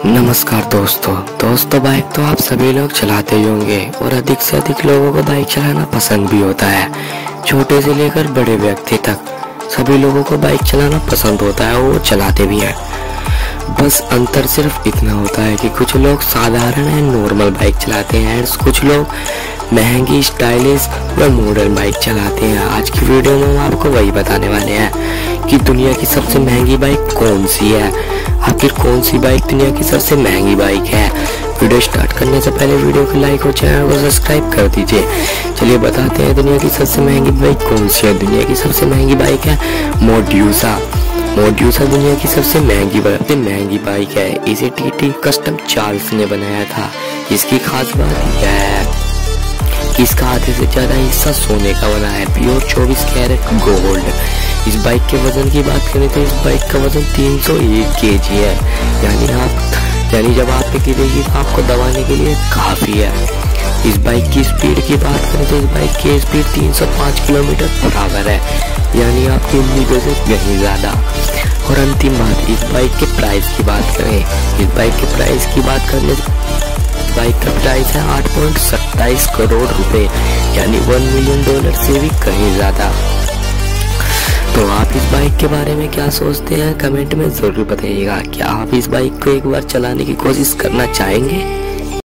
नमस्कार दोस्तों बाइक तो आप सभी लोग चलाते ही होंगे और अधिक से अधिक लोगों को बाइक चलाना पसंद भी होता है। छोटे से लेकर बड़े व्यक्ति तक सभी लोगों को बाइक चलाना पसंद होता है और चलाते भी हैं। बस अंतर सिर्फ इतना होता है कि कुछ लोग साधारण है नॉर्मल बाइक चलाते हैं, कुछ लोग महंगी स्टाइलिश या मॉडर्न बाइक चलाते हैं। आज की वीडियो में हम आपको वही बताने वाले हैं कि दुनिया की सबसे महंगी बाइक कौन सी है, आखिर कौन सी बाइक दुनिया की सबसे महंगी बाइक है। वीडियो स्टार्ट करने से पहले वीडियो को लाइक और चैनल को सब्सक्राइब कर दीजिए। चलिए बताते हैं दुनिया की सबसे महंगी बाइक कौन सी है। दुनिया की सबसे महंगी बाइक है मोड्यूसा दुनिया की सबसे महंगी बाइक है। इसे टीटी कस्टम चार्ल्स ने बनाया था। इसकी खास बात यह है कि इसका आधे से ज्यादा हिस्सा सोने का बना है, प्योर 24 कैरेट गोल्ड। इस बाइक के वजन की बात करें तो इस बाइक का वजन 301 kg है, यानी जब आप पे गिरेगी तो आपको दबाने के लिए काफी है। इस बाइक की स्पीड की बात करें तो इस बाइक की स्पीड 305 किलोमीटर बराबर है, यानी आपकी उम्मीदों से कहीं ज्यादा। और अंतिम बात, इस बाइक के प्राइस की बात करें, इस बाइक के प्राइस की बात करने बाइक का प्राइस है 8.27 करोड़ रुपए, यानी $1 मिलियन से भी कहीं ज्यादा। तो आप इस बाइक के बारे में क्या सोचते हैं, कमेंट में जरूर बताइएगा। क्या आप इस बाइक को एक बार चलाने की कोशिश करना चाहेंगे?